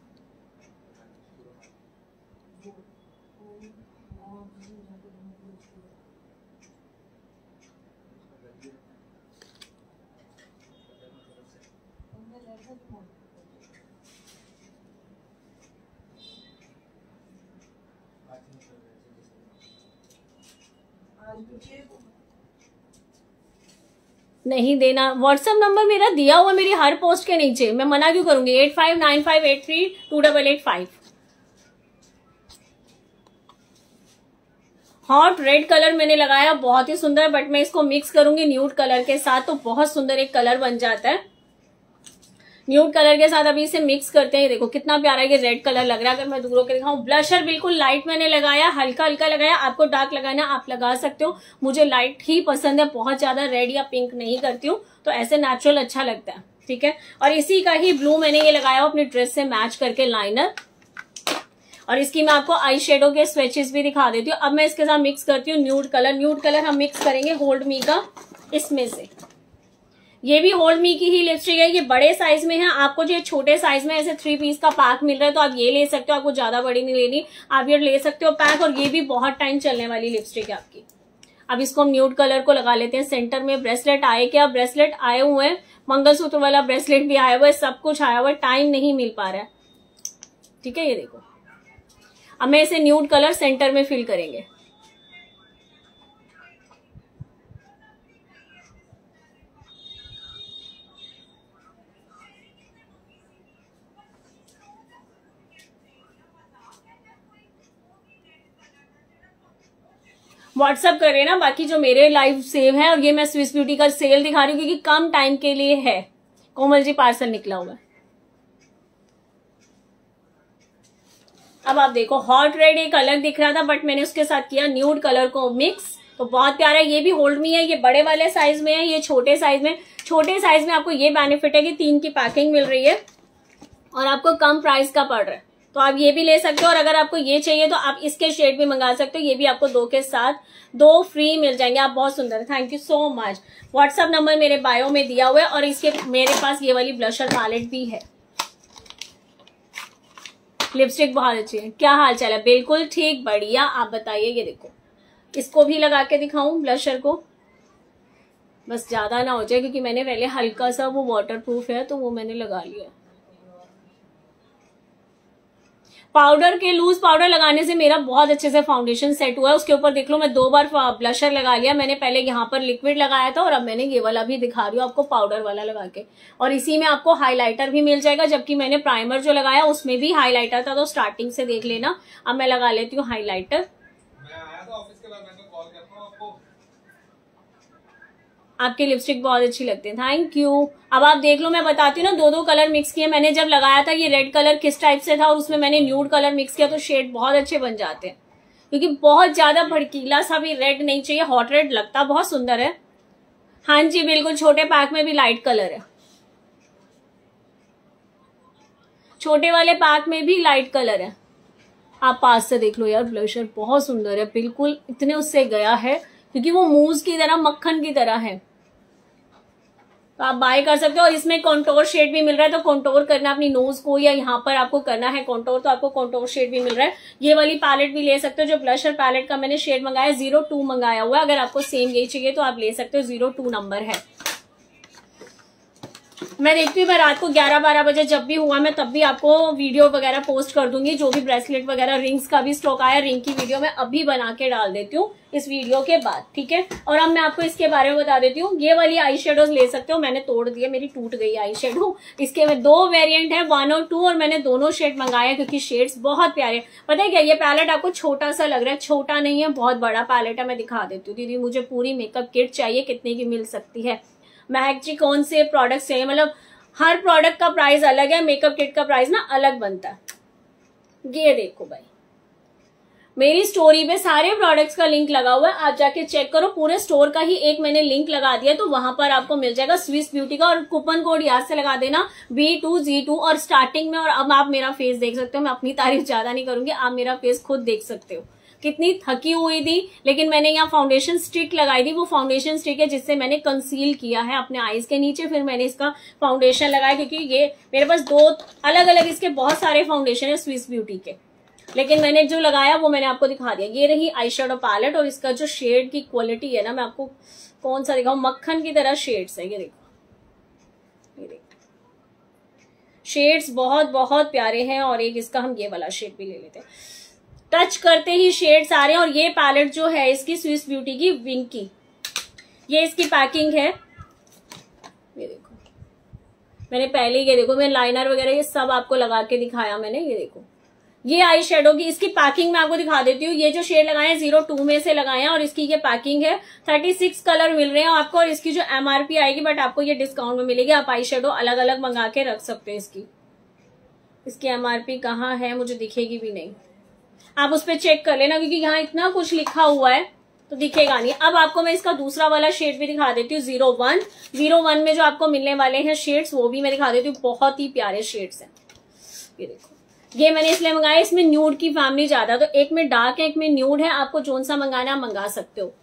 नहीं देना, व्हाट्सएप नंबर मेरा दिया हुआ मेरी हर पोस्ट के नीचे, मैं मना क्यों करूंगी। 8595832885। हॉट रेड कलर मैंने लगाया, बहुत ही सुंदर, बट मैं इसको मिक्स करूंगी न्यूड कलर के साथ, तो बहुत सुंदर एक कलर बन जाता है न्यूड कलर के साथ। अभी इसे मिक्स करते हैं। देखो कितना प्यारा ये रेड कलर लग रहा है। अगर मैं दूर होकर दिखाऊं, ब्लशर बिल्कुल लाइट मैंने लगाया, हल्का हल्का लगाया। आपको डार्क लगाना आप लगा सकते हो, मुझे लाइट ही पसंद है, बहुत ज्यादा रेड या पिंक नहीं करती हूँ, तो ऐसे नेचुरल अच्छा लगता है। ठीक है, और इसी का ही ब्लू मैंने ये लगाया हुआ अपनी ड्रेस से मैच करके, लाइनर। और इसकी मैं आपको आई शेडो के स्वेचेस भी दिखा देती हूँ। अब मैं इसके साथ मिक्स करती हूँ न्यूड कलर। न्यूड कलर हम मिक्स करेंगे होल्ड मी का इसमें से। ये भी होल्ड मी की ही लिपस्टिक है, ये बड़े साइज में है। आपको जो छोटे साइज में ऐसे 3 पीस का पैक मिल रहा है, तो आप ये ले सकते हो, आपको ज्यादा बड़ी नहीं लेनी, आप ये ले सकते हो पैक। और ये भी बहुत टाइम चलने वाली लिपस्टिक है आपकी। अब इसको हम न्यूड कलर को लगा लेते हैं। सेंटर में ब्रेसलेट आए, क्या ब्रेसलेट आए हुए हैं, मंगलसूत्र वाला ब्रेसलेट भी आया हुआ है, सब कुछ आया हुआ है, टाइम नहीं मिल पा रहा है। ठीक है, ये देखो, अब मैं इसे न्यूड कलर सेंटर में फिल करेंगे। व्हाट्सअप कर रहे ना, बाकी जो मेरे लाइव सेव है, और ये मैं स्विस ब्यूटी का सेल दिखा रही हूँ क्योंकि कम टाइम के लिए है। कोमल जी पार्सल निकला हुआ है। अब आप देखो, हॉट रेड एक अलग दिख रहा था, बट मैंने उसके साथ किया न्यूड कलर को मिक्स, तो बहुत प्यारा। ये भी होल्ड मी है, ये बड़े वाले साइज में है, ये छोटे साइज में। छोटे साइज में आपको ये बेनिफिट है कि 3 की पैकिंग मिल रही है और आपको कम प्राइस का पड़ रहा है, तो आप ये भी ले सकते हो। और अगर आपको ये चाहिए तो आप इसके शेड भी मंगा सकते हो, ये भी आपको 2 के साथ 2 फ्री मिल जाएंगे। आप बहुत सुंदर है, thank you so much. WhatsApp number मेरे बायो में दिया हुआ है, और इसके मेरे पास ये वाली ब्लशर पैलेट भी है। लिपस्टिक बहुत अच्छी है। क्या हाल चाल है? बिल्कुल ठीक, बढ़िया, आप बताइए। ये देखो, इसको भी लगा के दिखाऊं ब्लशर को, बस ज्यादा ना हो जाए, क्योंकि मैंने पहले हल्का सा, वो वाटर प्रूफ है तो वो मैंने लगा लिया। पाउडर के लूज पाउडर लगाने से मेरा बहुत अच्छे से फाउंडेशन सेट हुआ है। उसके ऊपर देख लो, मैं 2 बार ब्लशर लगा लिया। मैंने पहले यहाँ पर लिक्विड लगाया था, और अब मैंने ये वाला भी दिखा रही हूँ आपको, पाउडर वाला लगा के। और इसी में आपको हाइलाइटर भी मिल जाएगा, जबकि मैंने प्राइमर जो लगाया उसमें भी हाइलाइटर था, तो स्टार्टिंग से देख लेना। अब मैं लगा लेती हूँ हाइलाइटर। आपकी लिपस्टिक बहुत अच्छी लगती है, थैंक यू। अब आप देख लो, मैं बताती हूँ ना, 2 कलर मिक्स किए मैंने। जब लगाया था ये रेड कलर किस टाइप से था, और उसमें मैंने न्यूड कलर मिक्स किया, तो शेड बहुत अच्छे बन जाते हैं, क्योंकि बहुत ज्यादा भड़कीला सा भी रेड नहीं चाहिए। हॉट रेड लगता बहुत सुंदर है। हाँ जी बिल्कुल, छोटे पैक में भी लाइट कलर है, छोटे वाले पैक में भी लाइट कलर है। आप पास से देख लो यार, ब्लशर बहुत सुंदर है, बिल्कुल इतने उससे गया है, क्योंकि वो मूज की तरह, मक्खन की तरह है। तो आप बाय कर सकते हो। और इसमें कॉन्टोर शेड भी मिल रहा है, तो कॉन्टोर करना अपनी नोज को या यहाँ पर आपको करना है कॉन्टोर, तो आपको कॉन्टोर शेड भी मिल रहा है। ये वाली पैलेट भी ले सकते हो, जो ब्लशर पैलेट का मैंने शेड मंगाया 02 मंगाया हुआ है। अगर आपको सेम यही चाहिए तो आप ले सकते हो, 02 नंबर है। मैं देखती हूँ मैं रात को 11-12 बजे जब भी हुआ मैं तब भी आपको वीडियो वगैरह पोस्ट कर दूंगी। जो भी ब्रेसलेट वगैरह, रिंग्स का भी स्टॉक आया, रिंग की वीडियो मैं अभी बना के डाल देती हूँ इस वीडियो के बाद, ठीक है। और अब मैं आपको इसके बारे में बता देती हूँ। ये वाली आई शेडोज ले सकते हो, मैंने तोड़ दिया, मेरी टूट गई आई शेडो। इसके में 2 वेरिएंट है, 1 और 2, और मैंने दोनों शेड मंगाया क्योंकि शेड्स बहुत प्यारे। पता है क्या, ये पैलेट आपको छोटा सा लग रहा है, छोटा नहीं है, बहुत बड़ा पैलेट है। मैं दिखा देती हूँ। दीदी मुझे पूरी मेकअप किट चाहिए, कितने की मिल सकती है? महक जी कौन से प्रोडक्ट चाहिए? मतलब हर प्रोडक्ट का प्राइस अलग है, मेकअप किट का प्राइस ना अलग बनता है। ये देखो भाई, मेरी स्टोरी में सारे प्रोडक्ट्स का लिंक लगा हुआ है, आप जाके चेक करो। पूरे स्टोर का ही एक मैंने लिंक लगा दिया, तो वहां पर आपको मिल जाएगा स्विस ब्यूटी का। और कूपन कोड याद से लगा देना B2G2। और स्टार्टिंग में, और अब आप मेरा फेस देख सकते हो, मैं अपनी तारीफ ज्यादा नहीं करूंगी, आप मेरा फेस खुद देख सकते हो कितनी थकी हुई थी। लेकिन मैंने यहाँ फाउंडेशन स्टिक लगाई थी, वो फाउंडेशन स्टिक है जिससे मैंने कंसील किया है अपने आईज के नीचे, फिर मैंने इसका फाउंडेशन लगाया। क्योंकि ये मेरे पास 2 अलग अलग इसके बहुत सारे फाउंडेशन है स्विस ब्यूटी के, लेकिन मैंने जो लगाया वो मैंने आपको दिखा दिया। ये रही आई शेडो पैलेट, और इसका जो शेड की क्वालिटी है ना, मैं आपको कौन सा दिखाऊं, मक्खन की तरह शेड्स है। ये देखो, ये देखो, शेड्स बहुत बहुत प्यारे हैं। और एक इसका हम ये वाला शेड भी ले लेते हैं, टच करते ही शेड्स आ रहे हैं। और ये पैलेट जो है इसकी स्विस ब्यूटी की विंग की, ये इसकी पैकिंग है। ये देखो, मैंने पहले ये देखो, मैं लाइनर वगैरह ये सब आपको लगा के दिखाया मैंने। ये देखो, ये आई शेडो की इसकी पैकिंग मैं आपको दिखा देती हूँ। ये जो शेड लगाए हैं 02 में से लगाए हैं, और इसकी ये पैकिंग है। 36 कलर मिल रहे हैं आपको, और इसकी जो MRP आएगी, बट आपको ये डिस्काउंट में मिलेगी। आप आई शेडो अलग अलग मंगा के रख सकते हो। इसकी MRP कहाँ है, मुझे दिखेगी भी नहीं, आप उस पर चेक कर लेना, क्योंकि यहाँ इतना कुछ लिखा हुआ है तो दिखेगा नहीं। अब आपको मैं इसका दूसरा वाला शेड भी दिखा देती हूँ, 01 में जो आपको मिलने वाले हैं शेड्स, वो भी मैं दिखा देती हूँ। बहुत ही प्यारे शेड्स हैं। ये देखो, ये मैंने इसलिए मंगाया, इसमें न्यूड की फैमिली ज्यादा, तो एक में डार्क है, एक में न्यूड है। आपको जोन सा मंगाना आप मंगा सकते हो।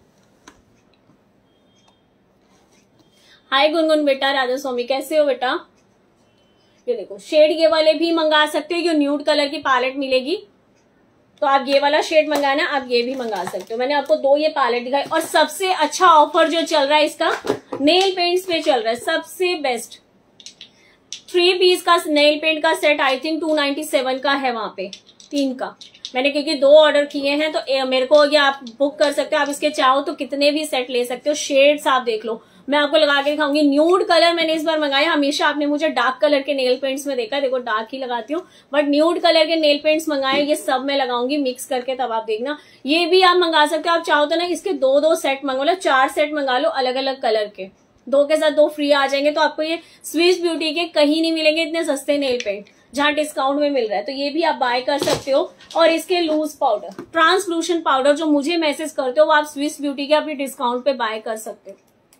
हाय गुनगुन बेटा, राधा स्वामी कैसे हो बेटा? ये देखो, शेड ये वाले भी मंगा सकते हो, ये न्यूड कलर की पैलेट मिलेगी, तो आप ये वाला शेड मंगाना, आप ये भी मंगा सकते हो। मैंने आपको 2 ये पैलेट दिखाई। और सबसे अच्छा ऑफर जो चल रहा है इसका नेल पेंट्स पे चल रहा है, सबसे बेस्ट 3 पीस का नेल पेंट का सेट, आई थिंक 297 का है वहां पे, 3 का। मैंने क्योंकि 2 ऑर्डर किए हैं, तो मेरे को ये आप बुक कर सकते हो। आप इसके चाहो तो कितने भी सेट ले सकते हो। शेड्स आप देख लो, मैं आपको लगा के दिखाऊंगी। न्यूड कलर मैंने इस बार मंगाया, हमेशा आपने मुझे डार्क कलर के नेल पेंट्स में देखा, देखो डार्क ही लगाती हूँ, बट न्यूड कलर के नेल पेंट्स मंगाए, ये सब मैं लगाऊंगी मिक्स करके, तब आप देखना। ये भी आप मंगा सकते हो, आप चाहो तो ना इसके 2-2 सेट मंगा लो, 4 सेट मंगा लो अलग अलग कलर के, 2 के साथ 2 फ्री आ जाएंगे। तो आपको ये स्विस ब्यूटी के कहीं नहीं मिलेंगे इतने सस्ते नेल पेंट, जहां डिस्काउंट में मिल रहा है, तो ये भी आप बाय कर सकते हो। और इसके लूज पाउडर, ट्रांसलूशन पाउडर जो मुझे मैसेज करते हो, वो आप स्विस ब्यूटी के अपनी डिस्काउंट पे बाय कर सकते हो।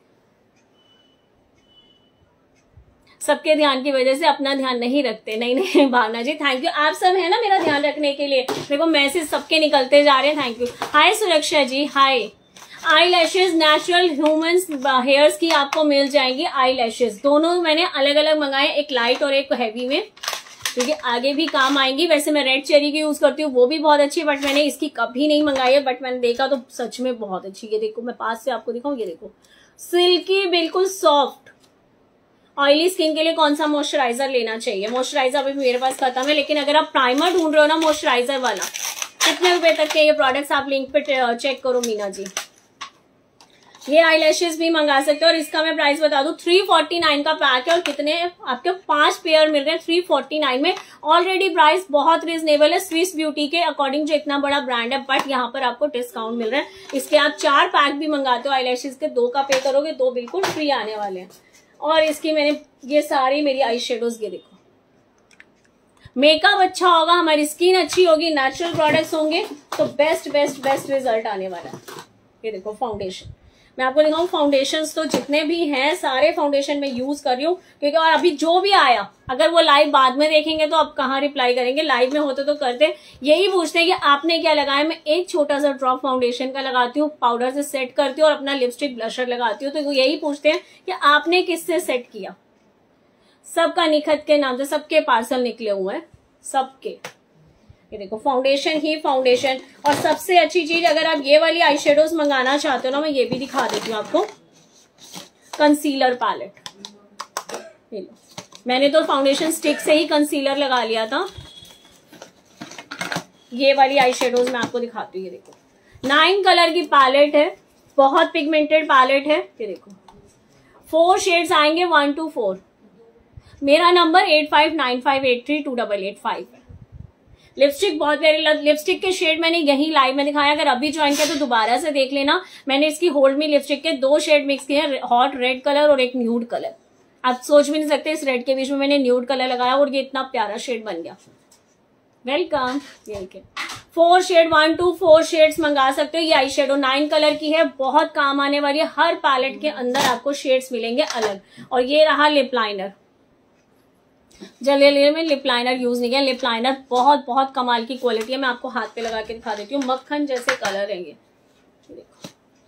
सबके ध्यान की वजह से अपना ध्यान नहीं रखते। नहीं भावना जी, थैंक यू, आप सब है ना मेरा ध्यान रखने के लिए। देखो मैसेज सबके निकलते जा रहे हैं, thank you. Hi Suraksha ji, hi. Eyelashes natural human hairs की आपको मिल जाएंगी। आई लैशेज दोनों मैंने अलग अलग मंगाए, एक लाइट और एक हैवी में, क्योंकि आगे भी काम आएंगी। वैसे मैं रेड चेरी की यूज करती हूँ, वो भी बहुत अच्छी है, बट मैंने इसकी कभी नहीं मंगाई है, बट मैंने देखा तो सच में बहुत अच्छी। ये देखो, मैं पास से आपको दिखाऊं, ये देखो सिल्की, बिल्कुल सॉफ्ट। ऑयली स्किन के लिए कौन सा मॉइस्चराइजर लेना चाहिए? मॉइस्चराइजर अभी मेरे पास खत्म है, लेकिन अगर आप प्राइमर ढूंढ रहे हो ना मॉइस्चराइजर वाला, कितने रुपए तक के ये प्रोडक्ट्स आप लिंक पे चेक करो मीना जी। ये आई लैशेज भी मंगा सकते हो, और इसका मैं प्राइस बता दूं, 349 का पैक है, और कितने आपके 5 पेयर मिल रहे हैं 349 में। ऑलरेडी प्राइस बहुत रीजनेबल है स्विस ब्यूटी के अकॉर्डिंग, जो इतना बड़ा ब्रांड है, बट यहाँ पर आपको डिस्काउंट मिल रहा है। इसके आप 4 पैक भी मंगाते हो आई लैशेज के, 2 का पे करोगे, 2 बिल्कुल फ्री आने वाले हैं। और इसकी मैंने ये सारी मेरी आई शेडोज, ये देखो, मेकअप अच्छा होगा, हमारी स्किन अच्छी होगी, नेचुरल प्रोडक्ट्स होंगे, तो बेस्ट बेस्ट बेस्ट रिजल्ट आने वाला है। ये देखो फाउंडेशन, मैं आपको दिखाऊं फाउंडेशंस तो जितने भी हैं सारे फाउंडेशन में यूज कर रही हूँ, क्योंकि और अभी जो भी आया अगर वो लाइव बाद में देखेंगे तो अब कहाँ रिप्लाई करेंगे, लाइव में होते तो करते। यही पूछते हैं कि आपने क्या लगाया। मैं एक छोटा सा ड्रॉप फाउंडेशन का लगाती हूँ, पाउडर से सेट करती हूँ और अपना लिपस्टिक ब्लशर लगाती हूँ। तो यही पूछते हैं कि आपने किससे सेट किया। सबका निखत के नाम से सबके पार्सल निकले हुए हैं, सबके। ये देखो फाउंडेशन ही फाउंडेशन। और सबसे अच्छी चीज अगर आप ये वाली आई शेडोज मंगाना चाहते हो ना, मैं ये भी दिखा देती हूँ आपको, कंसीलर पैलेट। ये लो, मैंने तो फाउंडेशन स्टिक से ही कंसीलर लगा लिया था। ये वाली आई शेडोज मैं आपको दिखाती हूँ। ये देखो 9 कलर की पैलेट है, बहुत पिगमेंटेड पैलेट है। ये देखो 4 शेड्स आएंगे 1 to 4। मेरा नंबर 8595832885 है। लिपस्टिक बहुत प्यारी लिपस्टिक के शेड मैंने यही लाइव में दिखाया। अगर अभी ज्वाइन किया तो दोबारा से देख लेना। मैंने इसकी होल्ड मी लिपस्टिक के 2 शेड मिक्स किए हैं, हॉट रेड कलर और एक न्यूड कलर। आप सोच भी नहीं सकते इस रेड के बीच में मैंने न्यूड कलर लगाया और ये इतना प्यारा शेड बन गया। वेलकम। ये 4 शेड 1 to 4 शेड्स मंगा सकते हो। ये आई शेडो 9 कलर की है, बहुत काम आने वाली है। हर पैलेट के अंदर आपको शेड्स मिलेंगे अलग। और ये रहा लिप लाइनर। जल्दी में लिप लाइनर यूज नहीं किया। लिप लाइनर बहुत बहुत कमाल की क्वालिटी है। मैं आपको हाथ पे लगा के दिखा देती हूँ, मक्खन जैसे कलर है ये। देखो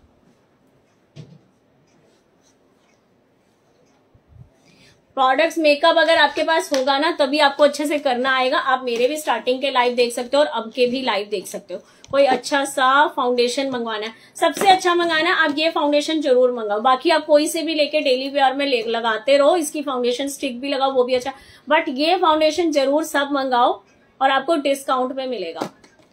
प्रोडक्ट्स मेकअप अगर आपके पास होगा ना तभी आपको अच्छे से करना आएगा। आप मेरे भी स्टार्टिंग के लाइव देख सकते हो और अब के भी लाइव देख सकते हो। कोई अच्छा सा फाउंडेशन मंगवाना है, सबसे अच्छा मंगाना है, आप ये फाउंडेशन जरूर मंगाओ। बाकी आप कोई से भी लेके डेली वेयर में लगाते रहो, इसकी फाउंडेशन स्टिक भी लगाओ वो भी अच्छा, बट ये फाउंडेशन जरूर सब मंगाओ और आपको डिस्काउंट में मिलेगा।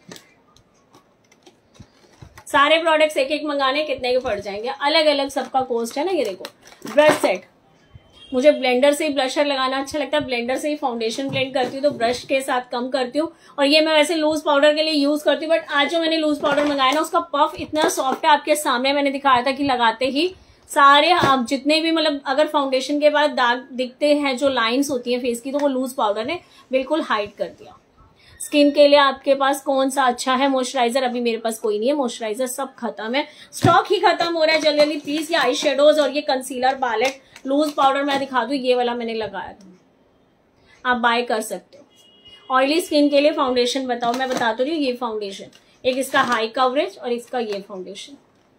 सारे प्रोडक्ट्स एक एक मंगाने कितने के पड़ जाएंगे, अलग अलग सबका कॉस्ट है ना। ये देखो ब्रश सेट, मुझे ब्लेंडर से ही ब्लशर लगाना अच्छा लगता है, ब्लेंडर से ही फाउंडेशन ब्लेंड करती हूँ तो ब्रश के साथ कम करती हूँ। और ये मैं वैसे लूज पाउडर के लिए यूज करती हूँ, बट आज जो मैंने लूज पाउडर मंगाया ना उसका पफ इतना सॉफ्ट है। आपके सामने मैंने दिखाया था कि लगाते ही सारे आप जितने भी मतलब अगर फाउंडेशन के बाद दाग दिखते हैं, जो लाइन्स होती है फेस की, तो वो लूज पाउडर ने बिल्कुल हाइड कर दिया। स्किन के लिए आपके पास कौन सा अच्छा है? मॉइस्चराइजर अभी मेरे पास कोई नहीं है, मॉइस्चराइजर सब खत्म है, स्टॉक ही खत्म हो रहा है। जल्दी प्लीज ये आई शेडोज और ये कंसीलर पैलेट लूज पाउडर मैं दिखा दूं, ये वाला मैंने लगाया था, आप बाय कर सकते हो। ऑयली स्किन के लिए फाउंडेशन बताओ, मैं बता तो रही हूँ। ये फाउंडेशन, एक इसका हाई कवरेज और इसका ये फाउंडेशन।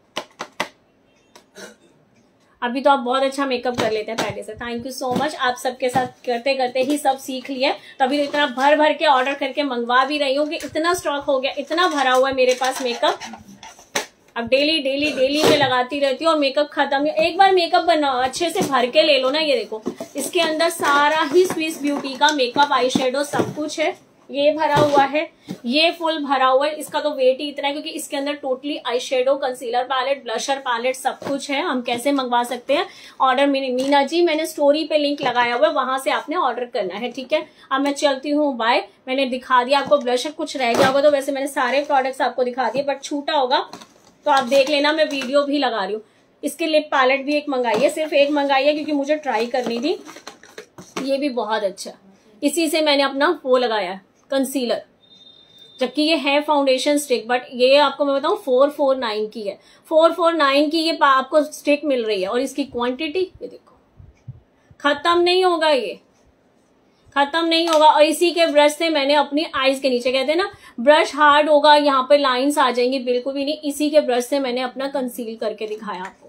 अभी तो आप बहुत अच्छा मेकअप कर लेते हैं पहले से, थैंक यू सो मच। आप सबके साथ करते करते ही सब सीख लिए, तभी तो इतना भर भर के ऑर्डर करके मंगवा भी रही हूँ कि इतना स्टॉक हो गया, इतना भरा हुआ है मेरे पास मेकअप। अब डेली में लगाती रहती हूँ और मेकअप खत्म। एक बार मेकअप बनाओ अच्छे से भर के ले लो ना। ये देखो इसके अंदर सारा ही स्विस ब्यूटी का मेकअप आई शेडो सब कुछ है, ये भरा हुआ है, ये फुल भरा हुआ है। इसका तो वेट ही इतना है क्योंकि इसके अंदर totally eyeshadow, concealer palette, blusher palette सब कुछ है। हम कैसे मंगवा सकते हैं ऑर्डर? मीना जी मैंने स्टोरी पे लिंक लगाया हुआ है, वहां से आपने ऑर्डर करना है, ठीक है। अब मैं चलती हूँ, बाय। मैंने दिखा दिया आपको ब्लशर, कुछ रह गया होगा तो वैसे मैंने सारे प्रोडक्ट्स आपको दिखा दिए, बट छूटा होगा तो आप देख लेना, मैं वीडियो भी लगा रही हूँ। इसके लिप पैलेट भी एक मंगाई है, सिर्फ एक मंगाई है क्योंकि मुझे ट्राई करनी थी। ये भी बहुत अच्छा, इसी से मैंने अपना वो लगाया कंसीलर, जबकि ये है फाउंडेशन स्टिक, बट ये आपको मैं बताऊं 449 की है। 449 की ये आपको स्टिक मिल रही है और इसकी क्वांटिटी ये देखो, खत्म नहीं होगा, ये खत्म नहीं होगा। और इसी के ब्रश से मैंने अपनी आईज के नीचे, कहते हैं ना ब्रश हार्ड होगा यहाँ पे लाइंस आ जाएंगी, बिल्कुल भी नहीं। इसी के ब्रश से मैंने अपना कंसील करके दिखाया आपको।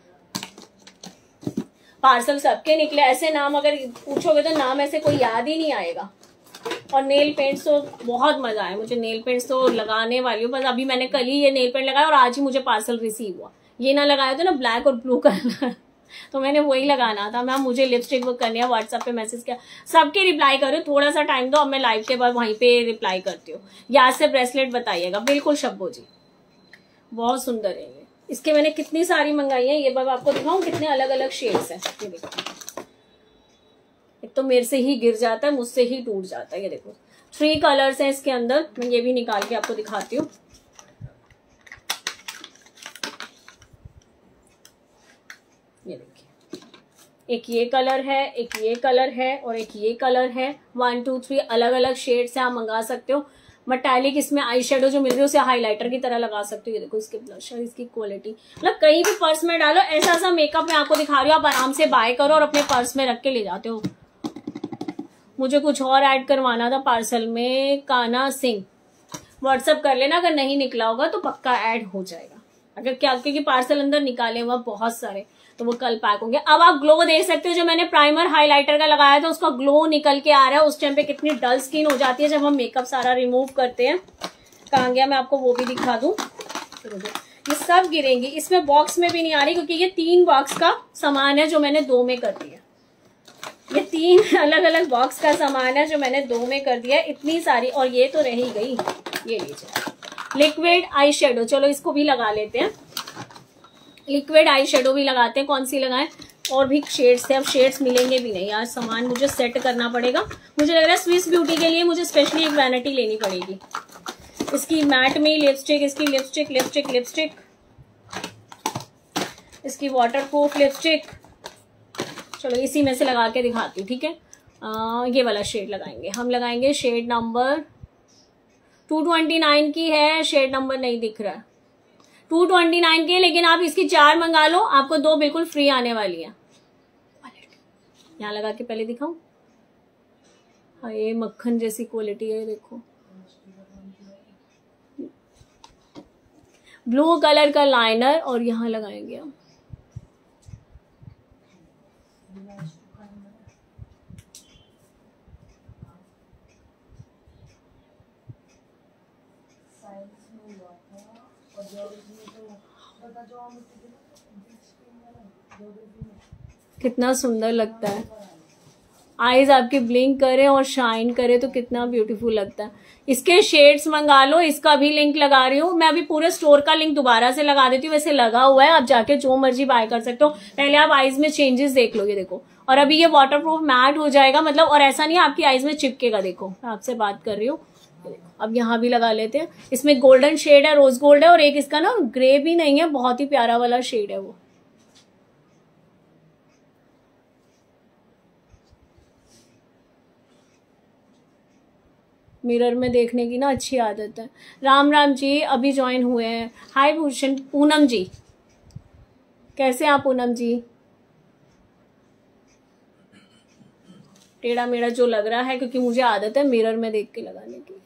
पार्सल सबके निकले, ऐसे नाम अगर पूछोगे तो नाम ऐसे कोई याद ही नहीं आएगा। और नेल पेंट्स तो बहुत मजा आया मुझे, नेल पेंट्स तो लगाने वाली हूँ, बस अभी मैंने कल ही ये नेल पेंट लगाया और आज ही मुझे पार्सल रिसीव हुआ। ये ना लगाया तो ना ब्लैक और ब्लू कलर तो मैंने वही लगाना था। मैम मुझे लिपस्टिक बुक करनी है, व्हाट्सएप पे मैसेज किया, सबके रिप्लाई करो, थोड़ा सा टाइम दो, अब मैं लाइव के बाद वहीं पे रिप्लाई करती हूँ। याद से ब्रेसलेट बताइएगा, बिल्कुल शब्बो जी, बहुत सुंदर है ये। इसके मैंने कितनी सारी मंगाई है, ये बार आपको दिखाऊं कितने अलग अलग शेड्स है। ये देखो, एक तो मेरे से ही गिर जाता है, मुझसे ही टूट जाता है। ये देखो 3 कलर्स हैं इसके अंदर, मैं ये भी निकाल के आपको दिखाती हूँ। ये देखिए, एक ये कलर है, एक ये कलर है और एक ये कलर है। 1 2 3 अलग अलग शेड्स से आप मंगा सकते हो। मेटालिक इसमें आई शेडो जो मिल रही है उसे हाईलाइटर की तरह लगा सकते हो। ये देखो इसके ब्लशर, इसकी क्वालिटी, मतलब कहीं भी पर्स में डालो, ऐसा ऐसा मेकअप मैं आपको दिखा रही हूँ, आप आराम से बाय करो और अपने पर्स में रख के ले जाते हो। मुझे कुछ और ऐड करवाना था पार्सल में, काना सिंह, व्हाट्सअप कर लेना, अगर नहीं निकला होगा तो पक्का ऐड हो जाएगा। अगर क्या, क्योंकि पार्सल अंदर निकाले हुआ बहुत सारे, तो वो कल पैक होंगे। अब आप ग्लो देख सकते हो, जो मैंने प्राइमर हाइलाइटर का लगाया था उसका ग्लो निकल के आ रहा है। उस टाइम पे कितनी डल स्किन हो जाती है जब हम मेकअप सारा रिमूव करते हैं। कहाँ गया, मैं आपको वो भी दिखा दूं। ये सब गिरेंगी, इसमें बॉक्स में भी नहीं आ रही क्योंकि ये 3 बॉक्स का सामान है जो मैंने 2 में कर दिया। ये 3 अलग अलग बॉक्स का सामान है जो मैंने 2 में कर दिया। इतनी सारी, और ये तो रह ही गई। ये लीजिए लिक्विड आई शेडो, चलो इसको भी लगा लेते हैं। लिक्विड आई शेडो भी लगाते हैं। कौन सी लगाएं, और भी शेड्स थे, अब शेड्स मिलेंगे भी नहीं यार, सामान मुझे सेट करना पड़ेगा। मुझे लग रहा है स्विस ब्यूटी के लिए मुझे स्पेशली एक वैनिटी लेनी पड़ेगी। इसकी मैट में लिपस्टिक, इसकी लिपस्टिक लिपस्टिक लिपस्टिक, इसकी वाटरप्रूफ लिपस्टिक। चलो इसी में से लगा के दिखाती हूँ, ठीक है। ये वाला शेड लगाएंगे हम, लगाएंगे शेड नंबर 229 की है, शेड नंबर नहीं दिख रहा है, 229 की, लेकिन आप इसकी 4 मंगा लो, आपको 2 बिल्कुल फ्री आने वाली है। यहाँ लगा के पहले दिखाऊं, हाँ ये मक्खन जैसी क्वालिटी है, देखो ब्लू कलर का लाइनर, और यहाँ लगाएंगे हम। कितना सुंदर लगता है, आईज आपकी ब्लिंक करे और शाइन करे तो कितना ब्यूटीफुल लगता है। इसके शेड्स मंगा लो, इसका भी लिंक लगा रही हूँ मैं, अभी पूरे स्टोर का लिंक दोबारा से लगा देती हूँ, वैसे लगा हुआ है, आप जाके जो मर्जी बाय कर सकते हो। पहले आप आईज में चेंजेस देख लो, ये देखो, और अभी ये वाटरप्रूफ मैट हो जाएगा, मतलब, और ऐसा नहीं आपकी आईज में चिपकेगा। देखो मैं आपसे बात कर रही हूँ, अब यहाँ भी लगा लेते हैं। इसमें गोल्डन शेड है, रोज गोल्ड है, और एक इसका ना ग्रे भी नहीं है, बहुत ही प्यारा वाला शेड है वो। मिरर में देखने की ना अच्छी आदत है। राम राम जी, अभी ज्वाइन हुए हैं। हाय भूषण, पूनम जी, कैसे हैं आप पूनम जी? टेढ़ा मेढ़ा जो लग रहा है, क्योंकि मुझे आदत है मिरर में देख के लगाने की।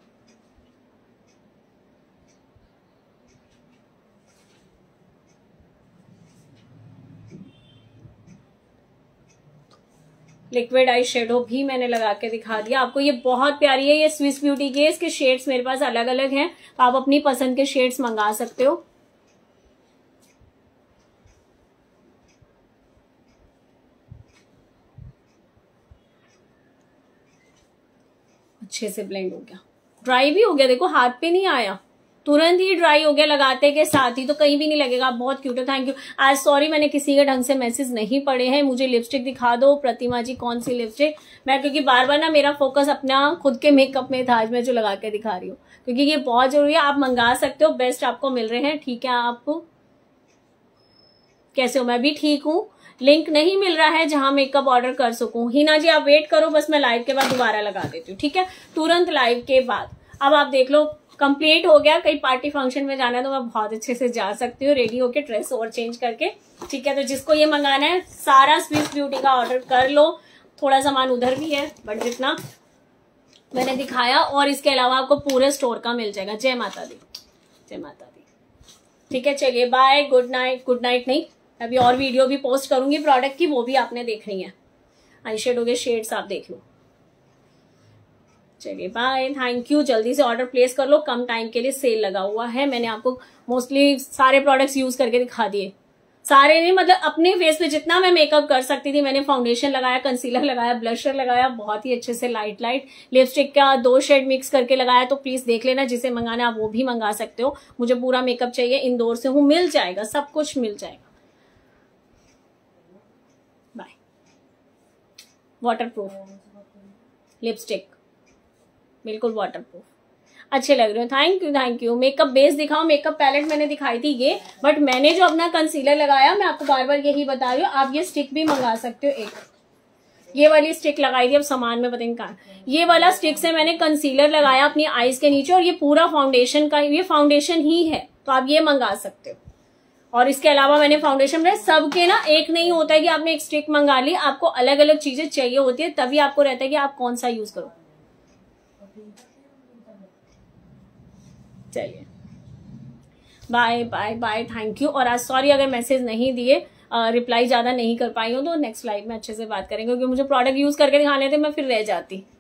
लिक्विड आई शेडो भी मैंने लगा के दिखा दिया आपको। ये बहुत प्यारी है, ये स्विस ब्यूटी की है। इसके शेड्स मेरे पास अलग अलग हैं, तो आप अपनी पसंद के शेड्स मंगा सकते हो। अच्छे से ब्लेंड हो गया, ड्राई भी हो गया, देखो हाथ पे नहीं आया, तुरंत ही ड्राई हो गया लगाते के साथ ही, तो कहीं भी नहीं लगेगा। बहुत क्यूट है, थैंक यू। आज सॉरी मैंने किसी के ढंग से मैसेज नहीं पढ़े हैं। मुझे लिपस्टिक दिखा दो प्रतिमा जी, कौन सी लिपस्टिक। मैं क्योंकि बार बार ना मेरा फोकस अपना खुद के मेकअप में था, आज मैं जो लगा के दिखा रही हूँ, क्योंकि ये बहुत जरूरी है। आप मंगा सकते हो, बेस्ट आपको मिल रहे हैं, ठीक है। आपको कैसे हो? मैं भी ठीक हूँ। लिंक नहीं मिल रहा है जहां मेकअप ऑर्डर कर सकूं। हिना जी आप वेट करो, बस मैं लाइव के बाद दोबारा लगा देती हूँ, ठीक है, तुरंत लाइव के बाद। अब आप देख लो, कंप्लीट हो गया। कहीं पार्टी फंक्शन में जाना है तो मैं बहुत अच्छे से जा सकती हूँ रेडी होके, ड्रेस और चेंज करके, ठीक है। तो जिसको ये मंगाना है सारा स्विस ब्यूटी का ऑर्डर कर लो। थोड़ा सामान उधर भी है, बट जितना मैंने दिखाया, और इसके अलावा आपको पूरे स्टोर का मिल जाएगा। जय माता दी, जय माता दी, ठीक है। चलिए bye, good night. Good night नहीं, अभी और वीडियो भी पोस्ट करूंगी प्रोडक्ट की, वो भी आपने देखनी है। आई शेडो के शेड्स आप देख लो। चलिए बाय, थैंक यू। जल्दी से ऑर्डर प्लेस कर लो, कम टाइम के लिए सेल लगा हुआ है। मैंने आपको मोस्टली सारे प्रोडक्ट्स यूज करके दिखा दिए, सारे नहीं, मतलब अपने फेस पे जितना मैं मेकअप कर सकती थी मैंने फाउंडेशन लगाया, कंसीलर लगाया, ब्लशर लगाया, बहुत ही अच्छे से लाइट लाइट लिपस्टिक का 2 शेड मिक्स करके लगाया। तो प्लीज देख लेना, जिसे मंगाना आप वो भी मंगा सकते हो। मुझे पूरा मेकअप चाहिए, इंदौर से हूँ, मिल जाएगा, सब कुछ मिल जाएगा। बाय। वाटरप्रूफ लिपस्टिक, बिल्कुल वाटरप्रूफ, अच्छे लग रहे हो, thank you thank you. Makeup base दिखाओ, मेकअप पैलेट मैंने दिखाई थी ये, बट मैंने जो अपना कंसीलर लगाया, मैं आपको बार बार यही बता रही हूँ, आप ये स्टिक भी मंगा सकते हो एक। ये वाली स्टिक लगाई थी, अब सामान में पता नहीं कहाँ। ये वाला स्टिक से मैंने कंसीलर लगाया अपनी आईज के नीचे, और ये पूरा फाउंडेशन का, ये फाउंडेशन ही है, तो आप ये मंगा सकते हो। और इसके अलावा मैंने फाउंडेशन में सबके ना एक नहीं होता है कि आपने एक स्टिक मंगा ली, आपको अलग अलग चीजें चाहिए होती है, तभी आपको रहता है कि आप कौन सा यूज करो। चलिए bye bye bye, thank you. और आज सॉरी अगर मैसेज नहीं दिए, रिप्लाई ज्यादा नहीं कर पाई हूँ, तो नेक्स्ट लाइव में अच्छे से बात करेंगे, क्योंकि मुझे प्रोडक्ट यूज करके दिखाने थे, मैं फिर रह जाती।